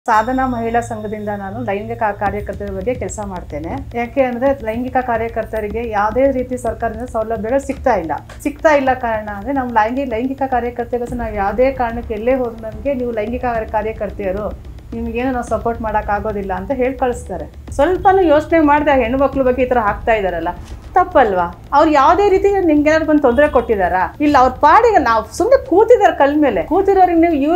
ಸಾಧನಾ ಮಹಿಳಾ ಸಂಘದಿಂದ ನಾನು ಲೈಂಗಿಕ ಕಾರ್ಯಕರ್ತರ ಬಗ್ಗೆ ಕೆಲಸ ಮಾಡ್ತೇನೆ. ಯಾಕೆ ಅಂದರೆ ಲೈಂಗಿಕ ಕಾರ್ಯಕರ್ತರಿಗೆ ಯಾವುದೇ ರೀತಿ ಸರ್ಕಾರದಿಂದ ಸೌಲಭ್ಯಗಳು ಸಿಗ್ತಾ ಇಲ್ಲ ಕಾರಣ ಅಂದರೆ ನಮ್ಮ ಲೈಂಗಿಕ ಕಾರ್ಯಕರ್ತರಿಗೋಸ್ಕರ ನಾವು ಯಾವುದೇ ಕಾರಣಕ್ಕೆ ಎಲ್ಲೇ ಹೋದ್ರು ನಮಗೆ ನೀವು ಲೈಂಗಿಕ ಕಾರ್ಯಕರ್ತೆಯರು ನಿಮಗೇನು ನಾವು ಸಪೋರ್ಟ್ ಮಾಡೋಕ್ಕಾಗೋದಿಲ್ಲ ಅಂತ ಹೇಳಿ ಕಳಿಸ್ತಾರೆ. ಸ್ವಲ್ಪನೂ ಯೋಚನೆ ಮಾಡಿದೆ ಹೆಣ್ಣು ಮಕ್ಳ ಬಗ್ಗೆ ಈ ಥರ ಹಾಕ್ತಾ ಇದ್ದಾರಲ್ಲ, ತಪ್ಪಲ್ವಾ? ಅವ್ರು ಯಾವುದೇ ರೀತಿ ನಿಮ್ಗೇನಾದ್ರು ಬಂದು ತೊಂದರೆ ಕೊಟ್ಟಿದ್ದಾರಾ? ಇಲ್ಲ, ಅವ್ರ ಪಾಡಿಗೆ ನಾವು ಸುಮ್ಮನೆ ಕೂತಿದ್ದಾರೆ ಕಲ್ ಮೇಲೆ. ಕೂತಿರೋರಿಗೆ ನೀವು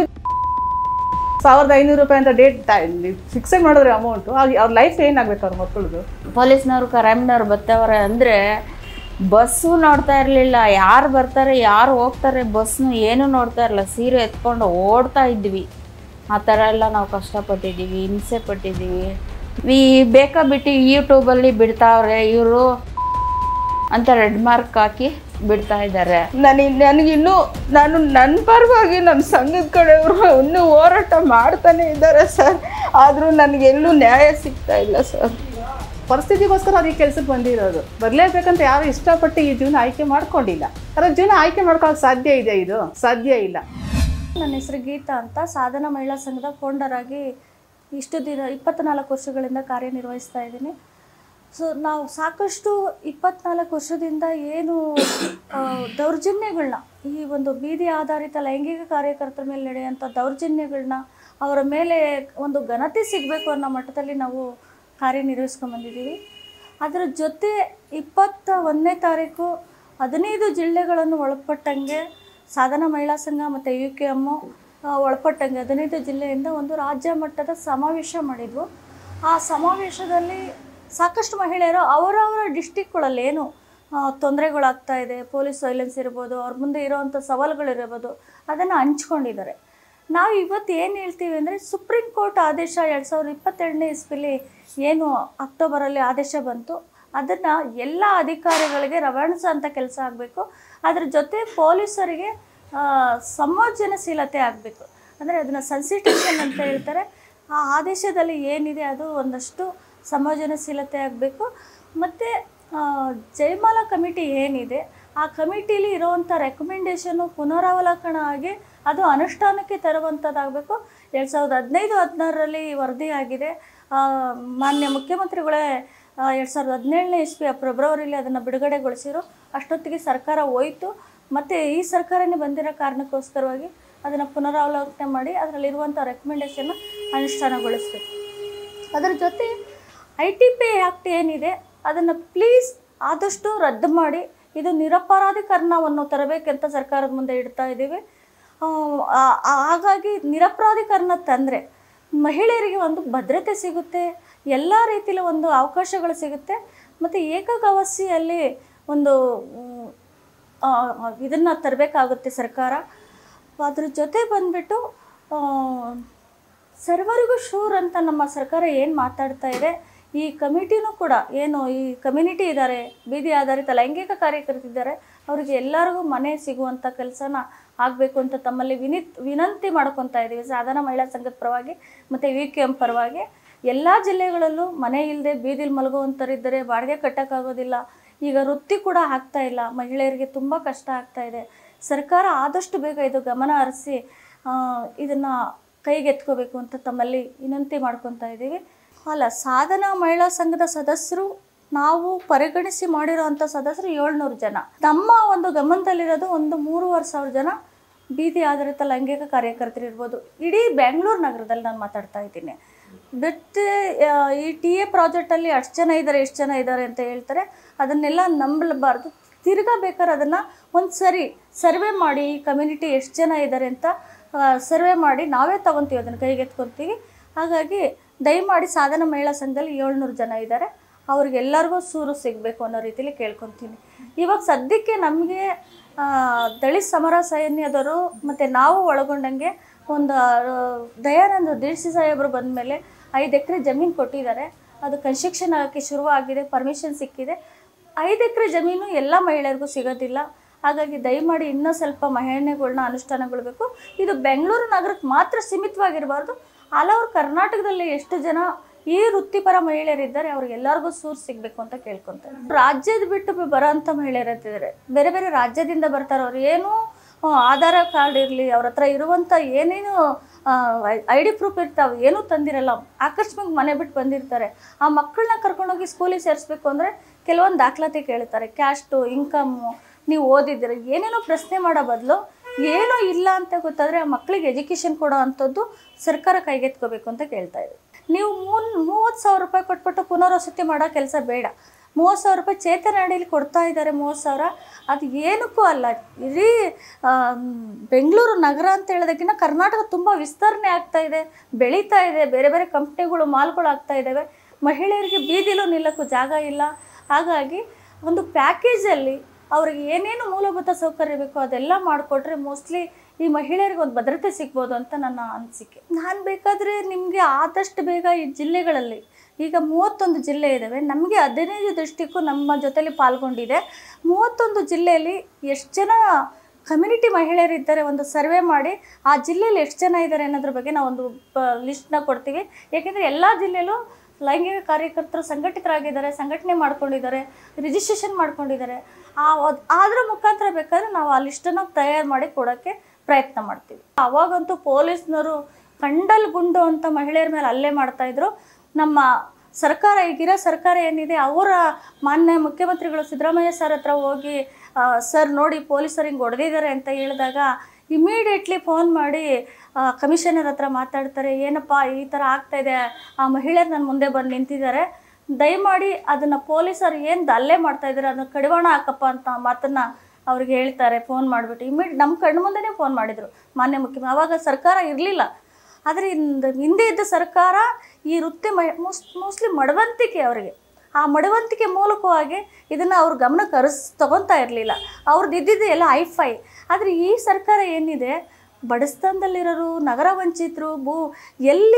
1500 ರೂಪಾಯಿ ಅಂತ ಡೇಟ್ ಫಿಕ್ಸೆಡ್ ಮಾಡಿದ್ರೆ ಅಮೌಂಟು ಅವ್ರ ಲೈಫ್ ಏನಾಗಬೇಕು ಅವ್ರ ಮಕ್ಕಳದು? ಪೊಲೀಸ್ನವರು ಕರಾಮಿನವ್ರು ಬರ್ತಾವ್ರೆ ಅಂದರೆ ಬಸ್ಸು ನೋಡ್ತಾ ಇರಲಿಲ್ಲ, ಯಾರು ಬರ್ತಾರೆ ಯಾರು ಹೋಗ್ತಾರೆ ಬಸ್ನು ಏನೂ ನೋಡ್ತಾ ಇರಲಿಲ್ಲ, ಸೀರೆ ಎತ್ಕೊಂಡು ಓಡ್ತಾ ಇದ್ವಿ. ಆ ಥರ ಎಲ್ಲ ನಾವು ಕಷ್ಟಪಟ್ಟಿದ್ದೀವಿ, ಹಿಂಸೆ ಪಟ್ಟಿದ್ದೀವಿ. ಬೇಕಾ ಬಿಟ್ಟು ಯೂಟ್ಯೂಬಲ್ಲಿ ಬಿಡ್ತಾವ್ರೆ ಇವರು ಅಂತ ರೆಡ್ ಮಾರ್ಕ್ ಹಾಕಿ ಬಿಡ್ತಾ ಇದ್ದಾರೆ. ನಾನು ನನ್ನ ಪರವಾಗಿ ನಮ್ಮ ಸಂಘದ ಕಡೆಯವರು ಇನ್ನೂ ಹೋರಾಟ ಮಾಡ್ತಾನೆ ಇದ್ದಾರೆ ಸರ್. ಆದರೂ ನನಗೆಲ್ಲೂ ನ್ಯಾಯ ಸಿಗ್ತಾ ಇಲ್ಲ ಸರ್. ಪರಿಸ್ಥಿತಿಗೋಸ್ಕರ ಅವ್ರು ಈ ಕೆಲಸಕ್ಕೆ ಬಂದಿರೋದು. ಬರಲೇಬೇಕಂತ ಯಾರು ಇಷ್ಟಪಟ್ಟು ಈ ಜೀವನ ಆಯ್ಕೆ ಮಾಡ್ಕೊಂಡಿಲ್ಲ. ಅದರ ಜೀವನ ಆಯ್ಕೆ ಮಾಡ್ಕೊಳ್ಳೋಕೆ ಸಾಧ್ಯ ಇದೆ? ಇದು ಸಾಧ್ಯ ಇಲ್ಲ. ನನ್ನ ಹೆಸರು ಗೀತಾ ಅಂತ, ಸಾಧನಾ ಮಹಿಳಾ ಸಂಘದ ಫೌಂಡರ್ ಆಗಿ ಇಷ್ಟು ದಿನ 24 ವರ್ಷಗಳಿಂದ ಕಾರ್ಯನಿರ್ವಹಿಸ್ತಾ ಇದ್ದೀನಿ. ಸೊ ನಾವು ಸಾಕಷ್ಟು 24 ವರ್ಷದಿಂದ ಏನು ದೌರ್ಜನ್ಯಗಳನ್ನ, ಈ ಒಂದು ಬೀದಿ ಆಧಾರಿತ ಲೈಂಗಿಕ ಕಾರ್ಯಕರ್ತರ ಮೇಲೆ ನಡೆಯುವಂಥ ದೌರ್ಜನ್ಯಗಳನ್ನ, ಅವರ ಮೇಲೆ ಒಂದು ಘನತೆ ಸಿಗಬೇಕು ಅನ್ನೋ ಮಟ್ಟದಲ್ಲಿ ನಾವು ಕಾರ್ಯನಿರ್ವಹಿಸ್ಕೊಂಡ್ಬಂದಿದ್ದೀವಿ. ಅದರ ಜೊತೆ 21ನೇ ತಾರೀಕು 15 ಜಿಲ್ಲೆಗಳನ್ನು ಒಳಪಟ್ಟಂಗೆ ಸಾಧನಾ ಮಹಿಳಾ ಸಂಘ ಮತ್ತು UKM ಒಳಪಟ್ಟಂಗೆ 15 ಜಿಲ್ಲೆಯಿಂದ ಒಂದು ರಾಜ್ಯ ಮಟ್ಟದ ಸಮಾವೇಶ ಮಾಡಿದ್ವು. ಆ ಸಮಾವೇಶದಲ್ಲಿ ಸಾಕಷ್ಟು ಮಹಿಳೆಯರು ಅವರವರ ಡಿಸ್ಟಿಕ್ಗಳಲ್ಲಿ ಏನು ತೊಂದರೆಗಳಾಗ್ತಾ ಇದೆ, ಪೊಲೀಸ್ ವೈಲೆನ್ಸ್ ಇರ್ಬೋದು, ಅವ್ರ ಮುಂದೆ ಇರೋವಂಥ ಸವಾಲುಗಳಿರ್ಬೋದು, ಅದನ್ನು ಹಂಚ್ಕೊಂಡಿದ್ದಾರೆ. ನಾವು ಇವತ್ತು ಏನು ಹೇಳ್ತೀವಿ ಅಂದರೆ, ಸುಪ್ರೀಂ ಕೋರ್ಟ್ ಆದೇಶ 2022ನೇ ಇಸ್ವಿಲಿ ಏನು ಅಕ್ಟೋಬರಲ್ಲಿ ಆದೇಶ ಬಂತು, ಅದನ್ನು ಎಲ್ಲ ಅಧಿಕಾರಿಗಳಿಗೆ ರವಾನಿಸೋ ಅಂಥ ಕೆಲಸ ಆಗಬೇಕು. ಅದ್ರ ಜೊತೆ ಪೊಲೀಸರಿಗೆ ಸಂಯೋಜನಶೀಲತೆ ಆಗಬೇಕು. ಅಂದರೆ ಅದನ್ನು ಸೆನ್ಸಿಟೈಸೇಷನ್ ಅಂತ ಹೇಳ್ತಾರೆ. ಆ ಆದೇಶದಲ್ಲಿ ಏನಿದೆ ಅದು ಒಂದಷ್ಟು ಸಂಯೋಜನಶೀಲತೆ ಆಗಬೇಕು. ಮತ್ತು ಜಯಮಾಲಾ ಕಮಿಟಿ ಏನಿದೆ, ಆ ಕಮಿಟಿಲಿ ಇರೋವಂಥ ರೆಕಮೆಂಡೇಷನ್ನು ಪುನರಾವಲೋಕನ ಆಗಿ ಅದು ಅನುಷ್ಠಾನಕ್ಕೆ ತರುವಂಥದ್ದಾಗಬೇಕು. 2015-16ರಲ್ಲಿ ವರದಿ ಆಗಿದೆ. ಮಾನ್ಯ ಮುಖ್ಯಮಂತ್ರಿಗಳೇ 2017ನೇ ಇಸ್ವಿ ಫೆಬ್ರವರಿಲಿ ಅದನ್ನು ಬಿಡುಗಡೆಗೊಳಿಸಿರು. ಅಷ್ಟೊತ್ತಿಗೆ ಸರ್ಕಾರ ಹೋಯಿತು. ಮತ್ತು ಈ ಸರ್ಕಾರನೇ ಬಂದಿರೋ ಕಾರಣಕ್ಕೋಸ್ಕರವಾಗಿ ಅದನ್ನು ಪುನರಾವಲೋಕನೆ ಮಾಡಿ ಅದರಲ್ಲಿರುವಂಥ ರೆಕಮೆಂಡೇಷನ್ನ ಅನುಷ್ಠಾನಗೊಳಿಸಬೇಕು. ಅದರ ಜೊತೆ ITP ಆ್ಯಕ್ಟ್ ಏನಿದೆ ಅದನ್ನು ಪ್ಲೀಸ್ ಆದಷ್ಟು ರದ್ದು ಮಾಡಿ ಇದು ನಿರಪರಾಧೀಕರಣವನ್ನು ತರಬೇಕಂತ ಸರ್ಕಾರದ ಮುಂದೆ ಇಡ್ತಾ ಇದ್ದೀವಿ. ಹಾಗಾಗಿ ನಿರಪರಾಧೀಕರಣ ತಂದರೆ ಮಹಿಳೆಯರಿಗೆ ಒಂದು ಭದ್ರತೆ ಸಿಗುತ್ತೆ, ಎಲ್ಲ ರೀತಿಯ ಒಂದು ಅವಕಾಶಗಳು ಸಿಗುತ್ತೆ. ಮತ್ತು ಏಕಗವಾಸಿಯಲ್ಲಿ ಒಂದು ಇದನ್ನು ತರಬೇಕಾಗುತ್ತೆ ಸರ್ಕಾರ. ಅದ್ರ ಜೊತೆ ಬಂದುಬಿಟ್ಟು ಸರ್ವರಿಗೂ ಶೂರ್ ಅಂತ ನಮ್ಮ ಸರ್ಕಾರ ಏನು ಮಾತಾಡ್ತಾ ಇದೆ, ಈ ಕಮಿಟಿನೂ ಕೂಡ ಏನು ಈ ಕಮ್ಯುನಿಟಿ ಇದ್ದಾರೆ, ಬೀದಿ ಆಧಾರಿತ ಲೈಂಗಿಕ ಕಾರ್ಯಕರ್ತರಿದ್ದಾರೆ, ಅವರಿಗೆ ಎಲ್ಲರಿಗೂ ಮನೆ ಸಿಗುವಂಥ ಕೆಲಸನ ಆಗಬೇಕು ಅಂತ ತಮ್ಮಲ್ಲಿ ವಿನಂತಿ ಮಾಡ್ಕೊತಾ ಇದ್ದೀವಿ. ಸಾಧನಾ ಮಹಿಳಾ ಸಂಘದ ಪರವಾಗಿ ಮತ್ತು UKM ಪರವಾಗಿ ಎಲ್ಲ ಜಿಲ್ಲೆಗಳಲ್ಲೂ ಮನೆ ಇಲ್ಲದೆ ಬೀದಿಲಿ ಮಲಗುವಂಥರಿದ್ದರೆ, ಬಾಡಿಗೆ ಕಟ್ಟೋಕ್ಕಾಗೋದಿಲ್ಲ, ಈಗ ವೃತ್ತಿ ಕೂಡ ಆಗ್ತಾ ಇಲ್ಲ, ಮಹಿಳೆಯರಿಗೆ ತುಂಬ ಕಷ್ಟ ಆಗ್ತಾ ಇದೆ. ಸರ್ಕಾರ ಆದಷ್ಟು ಬೇಗ ಇದು ಗಮನ ಹರಿಸಿ ಇದನ್ನು ಕೈಗೆತ್ಕೋಬೇಕು ಅಂತ ತಮ್ಮಲ್ಲಿ ವಿನಂತಿ ಮಾಡ್ಕೊತಾ ಇದ್ದೀವಿ. ಸಾಧನಾ ಮಹಿಳಾ ಸಂಘದ ಸದಸ್ಯರು ನಾವು ಪರಿಗಣಿಸಿ ಮಾಡಿರೋ ಅಂಥ ಸದಸ್ಯರು 700 ಜನ. ನಮ್ಮ ಒಂದು ಗಮನದಲ್ಲಿರೋದು ಒಂದು 3,500 ಜನ ಬೀದಿ ಆಧಾರಿತ ಲೈಂಗಿಕ ಕಾರ್ಯಕರ್ತರು ಇರ್ಬೋದು. ಇಡೀ ಬೆಂಗಳೂರು ನಗರದಲ್ಲಿ ನಾನು ಮಾತಾಡ್ತಾ ಇದ್ದೀನಿ. ಬಟ್ ಈ TA ಪ್ರಾಜೆಕ್ಟಲ್ಲಿ ಅಷ್ಟು ಜನ ಇದ್ದಾರೆ, ಎಷ್ಟು ಜನ ಇದ್ದಾರೆ ಅಂತ ಹೇಳ್ತಾರೆ. ಅದನ್ನೆಲ್ಲ ನಂಬಲಬಾರ್ದು. ತಿರ್ಗಾ ಬೇಕಾದ್ರೆ ಅದನ್ನು ಒಂದು ಸರಿ ಸರ್ವೆ ಮಾಡಿ, ಈ ಕಮ್ಯುನಿಟಿ ಎಷ್ಟು ಜನ ಇದ್ದಾರೆ ಅಂತ ಸರ್ವೆ ಮಾಡಿ ನಾವೇ ತೊಗೊತೀವಿ, ಅದನ್ನು ಕೈಗೆತ್ಕೊತೀವಿ. ಹಾಗಾಗಿ ದಯಮಾಡಿ ಸಾಧನಾ ಮಹಿಳಾ ಸಂಘದಲ್ಲಿ 700 ಜನ ಇದ್ದಾರೆ, ಅವ್ರಿಗೆಲ್ಲರಿಗೂ ಸೂರು ಸಿಗಬೇಕು ಅನ್ನೋ ರೀತಿಯಲ್ಲಿ ಕೇಳ್ಕೊತೀನಿ. ಇವಾಗ ಸದ್ಯಕ್ಕೆ ನಮಗೆ ದಲಿತ ಸಮರ ಸೈನ್ಯದವರು ಮತ್ತು ನಾವು ಒಳಗೊಂಡಂಗೆ ಒಂದು ದಯಾನಂದ DC ಸಾಹೇಬರು ಬಂದ ಮೇಲೆ 5 ಎಕರೆ ಜಮೀನು ಕೊಟ್ಟಿದ್ದಾರೆ. ಅದು ಕನ್ಸ್ಟ್ರಕ್ಷನ್ ಆಗೋಕ್ಕೆ ಶುರುವಾಗಿದೆ, ಪರ್ಮಿಷನ್ ಸಿಕ್ಕಿದೆ. 5 ಎಕರೆ ಜಮೀನು ಎಲ್ಲ ಮಹಿಳೆಯರಿಗೂ ಸಿಗೋದಿಲ್ಲ. ಹಾಗಾಗಿ ದಯಮಾಡಿ ಇನ್ನೂ ಸ್ವಲ್ಪ ಮಹಿಳೆಗಳನ್ನ ಅನುಷ್ಠಾನಗೊಳ್ಬೇಕು. ಇದು ಬೆಂಗಳೂರು ನಗರಕ್ಕೆ ಮಾತ್ರ ಸೀಮಿತವಾಗಿರಬಾರ್ದು. ಆಲ್ ಓವರ್ ಕರ್ನಾಟಕದಲ್ಲಿ ಎಷ್ಟು ಜನ ಈ ವೃತ್ತಿಪರ ಮಹಿಳೆಯರಿದ್ದಾರೆ ಅವ್ರಿಗೆಲ್ಲರಿಗೂ ಸೂರು ಸಿಗಬೇಕು ಅಂತ ಕೇಳ್ಕೊತಾರೆ. ರಾಜ್ಯದ ಬಿಟ್ಟು ಬರೋ ಅಂಥ ಮಹಿಳೆಯರಿದ್ದಾರೆ, ಬೇರೆ ಬೇರೆ ರಾಜ್ಯದಿಂದ ಬರ್ತಾರೆ. ಅವ್ರು ಏನು ಆಧಾರ ಕಾರ್ಡ್ ಇರಲಿ, ಅವ್ರ ಹತ್ರ ಇರುವಂಥ ಏನೇನು ID ಪ್ರೂಫ್ ಇರ್ತಾವೆ, ಏನೂ ತಂದಿರಲ್ಲ, ಆಕಸ್ಮಿಕ ಮನೆ ಬಿಟ್ಟು ಬಂದಿರ್ತಾರೆ. ಆ ಮಕ್ಕಳನ್ನ ಕರ್ಕೊಂಡೋಗಿ ಸ್ಕೂಲಿಗೆ ಸೇರಿಸ್ಬೇಕು ಅಂದರೆ ಕೆಲವೊಂದು ದಾಖಲಾತಿ ಕೇಳ್ತಾರೆ, ಕ್ಯಾಸ್ಟು, ಇನ್ಕಮ್ಮು, ನೀವು ಓದಿದ್ದೀರ, ಏನೇನೋ ಪ್ರಶ್ನೆ ಮಾಡೋ ಬದಲು ಏನೂ ಇಲ್ಲ ಅಂತ ಗೊತ್ತಾದರೆ ಆ ಮಕ್ಕಳಿಗೆ ಎಜುಕೇಷನ್ ಕೊಡೋ ಅಂಥದ್ದು ಸರ್ಕಾರ ಕೈಗೆತ್ಕೋಬೇಕು ಅಂತ ಕೇಳ್ತಾ ಇದ್ದೀವಿ. ನೀವು 30,000 ರೂಪಾಯಿ ಕೊಟ್ಬಿಟ್ಟು ಪುನರ್ವಸತಿ ಮಾಡೋ ಕೆಲಸ ಬೇಡ. 30,000 ರೂಪಾಯಿ ಚೇತನ ಅಡಿಯಲ್ಲಿ ಕೊಡ್ತಾ ಇದ್ದಾರೆ. 30,000 ಅದು ಏನಕ್ಕೂ ಅಲ್ಲ. ಇಡೀ ಬೆಂಗಳೂರು ನಗರ ಅಂತ ಹೇಳೋದಕ್ಕಿಂತ ಕರ್ನಾಟಕ ತುಂಬ ವಿಸ್ತರಣೆ ಆಗ್ತಾ ಇದೆ, ಬೆಳೀತಾ ಇದೆ, ಬೇರೆ ಬೇರೆ ಕಂಪ್ನಿಗಳು, ಮಾಲ್ಗಳು ಆಗ್ತಾ ಇದ್ದಾವೆ. ಮಹಿಳೆಯರಿಗೆ ಬೀದಿಲೂ ನಿಲ್ಲಕ್ಕೂ ಜಾಗ ಇಲ್ಲ. ಹಾಗಾಗಿ ಒಂದು ಪ್ಯಾಕೇಜಲ್ಲಿ ಅವ್ರಿಗೆ ಏನೇನು ಮೂಲಭೂತ ಸೌಕರ್ಯ ಬೇಕೋ ಅದೆಲ್ಲ ಮಾಡಿಕೊಟ್ರೆ ಮೋಸ್ಟ್ಲಿ ಈ ಮಹಿಳೆಯರಿಗೆ ಒಂದು ಭದ್ರತೆ ಸಿಗ್ಬೋದು ಅಂತ ನನ್ನ ಅನಿಸಿಕೆ. ನಾನು ಬೇಕಾದರೆ ನಿಮಗೆ ಆದಷ್ಟು ಬೇಗ ಈ ಜಿಲ್ಲೆಗಳಲ್ಲಿ ಈಗ 31 ಜಿಲ್ಲೆ ಇದ್ದಾವೆ. ನಮಗೆ 15 ಡಿಸ್ಟಿಕ್ಕು ನಮ್ಮ ಜೊತೆಲಿ ಪಾಲ್ಗೊಂಡಿದೆ. 31 ಜಿಲ್ಲೆಯಲ್ಲಿ ಎಷ್ಟು ಜನ ಕಮ್ಯುನಿಟಿ ಮಹಿಳೆಯರಿದ್ದಾರೆ ಒಂದು ಸರ್ವೆ ಮಾಡಿ ಆ ಜಿಲ್ಲೆಯಲ್ಲಿ ಎಷ್ಟು ಜನ ಇದ್ದಾರೆ ಅನ್ನೋದ್ರ ಬಗ್ಗೆ ನಾವು ಒಂದು ಲಿಸ್ಟ್ನ ಕೊಡ್ತೀವಿ. ಏಕೆಂದರೆ ಎಲ್ಲ ಜಿಲ್ಲೆಯಲ್ಲೂ ಲೈಂಗಿಕ ಕಾರ್ಯಕರ್ತರು ಸಂಘಟಿತರಾಗಿದ್ದಾರೆ, ಸಂಘಟನೆ ಮಾಡ್ಕೊಂಡಿದ್ದಾರೆ, ರಿಜಿಸ್ಟ್ರೇಷನ್ ಮಾಡ್ಕೊಂಡಿದ್ದಾರೆ. ಅದರ ಮುಖಾಂತರ ಬೇಕಾದರೆ ನಾವು ಆ ಲಿಸ್ಟನ್ನು ತಯಾರು ಮಾಡಿ ಕೊಡೋಕ್ಕೆ ಪ್ರಯತ್ನ ಮಾಡ್ತೀವಿ. ಅವಾಗಂತೂ ಪೊಲೀಸ್ನವರು ಕಂಡಲ್ ಗುಂಡು ಅಂತ ಮಹಿಳೆಯರ ಮೇಲೆ ಹಲ್ಲೆ ಮಾಡ್ತಾಯಿದ್ರು. ನಮ್ಮ ಸರ್ಕಾರ, ಈಗಿರೋ ಸರ್ಕಾರ ಏನಿದೆ, ಅವರ ಮಾನ್ಯ ಮುಖ್ಯಮಂತ್ರಿಗಳು ಸಿದ್ದರಾಮಯ್ಯ ಸರ್ ಹತ್ರ ಹೋಗಿ ಸರ್ ನೋಡಿ ಪೊಲೀಸರು ಹಿಂಗೆ ಹೊಡೆದಿದ್ದಾರೆ ಅಂತ ಹೇಳಿದಾಗ ಇಮಿಡಿಯೇಟ್ಲಿ ಫೋನ್ ಮಾಡಿ ಕಮಿಷನರ್ ಹತ್ರ ಮಾತಾಡ್ತಾರೆ, ಏನಪ್ಪ ಈ ಥರ ಆಗ್ತಾಯಿದೆ, ಆ ಮಹಿಳೆಯರು ನನ್ನ ಮುಂದೆ ಬಂದು ನಿಂತಿದ್ದಾರೆ, ದಯಮಾಡಿ ಅದನ್ನು ಪೊಲೀಸರು ಏನು ಹಲ್ಲೆ ಮಾಡ್ತಾಯಿದ್ದಾರೆ ಅದನ್ನು ಕಡಿವಾಣ ಹಾಕಪ್ಪ ಅಂತ ಮಾತನ್ನು ಅವ್ರಿಗೆ ಹೇಳ್ತಾರೆ. ಫೋನ್ ಮಾಡಿಬಿಟ್ಟು ನಮ್ಮ ಕಣ್ಣು ಮುಂದೆನೇ ಫೋನ್ ಮಾಡಿದರು ಮಾನ್ಯ ಮುಖ್ಯಮಂತ್ರಿ. ಆವಾಗ ಸರ್ಕಾರ ಇರಲಿಲ್ಲ. ಆದರೆ ಹಿಂದೆ ಇದ್ದ ಸರ್ಕಾರ ಈ ವೃತ್ತಿ ಮೋಸ್ಟ್ಲಿ ಮಡವಂತಿಕೆ ಅವರಿಗೆ, ಆ ಮಡವಂತಿಕೆ ಮೂಲಕವಾಗಿ ಇದನ್ನು ಅವ್ರ ಗಮನಕ್ಕೆ ತಗೊತಾ ಇರಲಿಲ್ಲ. ಅವ್ರದ್ದು ಇದ್ದಿದ್ದು ಎಲ್ಲ ಹೈಫೈ. ಆದರೆ ಈ ಸರ್ಕಾರ ಏನಿದೆ, ಬಡಸ್ತಾನದಲ್ಲಿರೋರು, ನಗರ ವಂಚಿತರು, ಎಲ್ಲಿ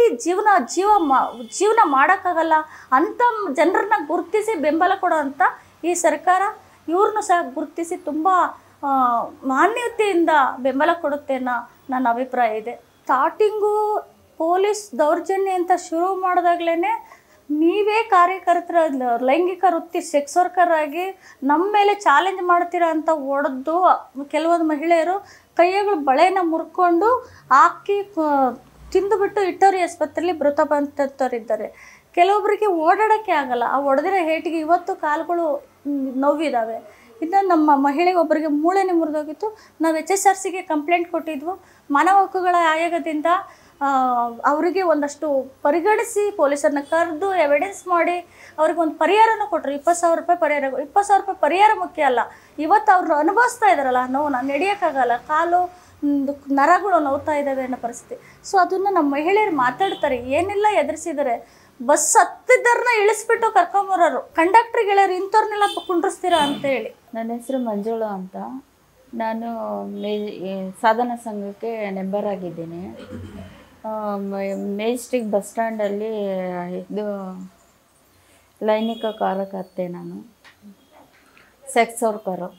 ಜೀವನ ಮಾಡೋಕ್ಕಾಗಲ್ಲ ಅಂಥ ಜನರನ್ನ ಗುರುತಿಸಿ ಬೆಂಬಲ ಕೊಡೋ ಅಂಥ ಈ ಸರ್ಕಾರ ಇವ್ರನ್ನೂ ಸಹ ಗುರುತಿಸಿ ತುಂಬ ಮಾನ್ಯತೆಯಿಂದ ಬೆಂಬಲ ಕೊಡುತ್ತೆ ಅನ್ನೋ ನನ್ನ ಅಭಿಪ್ರಾಯ ಇದೆ. ಸ್ಟಾರ್ಟಿಂಗು ಪೊಲೀಸ್ ದೌರ್ಜನ್ಯ ಅಂತ ಶುರು ಮಾಡಿದಾಗಲೇ ನೀವೇ ಕಾರ್ಯಕರ್ತರ ಲೈಂಗಿಕ ವೃತ್ತಿ ಸೆಕ್ಸ್ ವರ್ಕರ್ ಆಗಿ ನಮ್ಮ ಮೇಲೆ ಚಾಲೆಂಜ್ ಮಾಡ್ತೀರಾ ಅಂತ ಹೊಡೆದು ಕೆಲವೊಂದು ಮಹಿಳೆಯರು ಕೈಗಳು ಬಳೆನ ಮುರ್ಕೊಂಡು ಹಾಕಿ ತಿಂದುಬಿಟ್ಟು ಇಟ್ಟೋರಿ ಆಸ್ಪತ್ರೆಯಲ್ಲಿ ಮೃತಪಟ್ಟವರಿದ್ದಾರೆ. ಕೆಲವೊಬ್ಬರಿಗೆ ಓಡಾಡೋಕ್ಕೆ ಆಗಲ್ಲ. ಆ ಹೊಡೆದಿರೋ ಹೇಟಿಗೆ ಇವತ್ತು ಕಾಲುಗಳು ನೋವಿದ್ದಾವೆ. ಇನ್ನು ನಮ್ಮ ಮಹಿಳೆಗೆ ಒಬ್ಬರಿಗೆ ಮೂಳೆನೇ ಮುರಿದೋಗಿತ್ತು. ನಾವು HSRCಗೆ ಕಂಪ್ಲೇಂಟ್ ಕೊಟ್ಟಿದ್ವು. ಮಾನವ ಹಕ್ಕುಗಳ ಆಯೋಗದಿಂದ ಅವರಿಗೆ ಒಂದಷ್ಟು ಪರಿಗಣಿಸಿ ಪೊಲೀಸರನ್ನ ಕರೆದು ಎವಿಡೆನ್ಸ್ ಮಾಡಿ ಅವ್ರಿಗೆ ಒಂದು ಪರಿಹಾರನೂ ಕೊಟ್ಟರು. 20,000 ರೂಪಾಯಿ ಪರಿಹಾರ. 20,000 ರೂಪಾಯಿ ಪರಿಹಾರ ಮುಖ್ಯ ಅಲ್ಲ, ಇವತ್ತು ಅವ್ರು ಅನುಭವಿಸ್ತಾ ಇದ್ದಾರಲ್ಲ ನೋವು, ನಾನು ನಡೆಯೋಕ್ಕಾಗಲ್ಲ, ಕಾಲು ನರಗಳು ನೋವ್ತಾ ಇದ್ದಾವೆ ಅನ್ನೋ ಪರಿಸ್ಥಿತಿ. ಸೊ ಅದನ್ನು ನಮ್ಮ ಮಹಿಳೆಯರು ಮಾತಾಡ್ತಾರೆ, ಏನೆಲ್ಲ ಎದುರಿಸಿದ್ದಾರೆ. ಬಸ್ ಹತ್ತಿದ್ದರನ್ನ ಇಳಿಸ್ಬಿಟ್ಟು ಕರ್ಕೊಂಬರೋರು, ಕಂಡಕ್ಟ್ರಿಗೆ ಹೇಳೋರು ಇಂಥವ್ರನ್ನೆಲ್ಲ ಕುಂಡ್ರಿಸ್ತೀರಾ ಅಂತ ಹೇಳಿ. ನನ್ನ ಹೆಸರು ಮಂಜುಳಾ ಅಂತ. ನಾನು ಸಾಧನ ಸಂಘಕ್ಕೆ ಮೆಂಬರ್ ಆಗಿದ್ದೀನಿ. ಮೆಜೆಸ್ಟಿಕ್ ಬಸ್ ಸ್ಟ್ಯಾಂಡಲ್ಲಿ ಇದು ಲೈಂಗಿಕ ಕಾರ್ಯಕರ್ತೆ, ನಾನು ಸೆಕ್ಸ್ ವರ್ಕರು.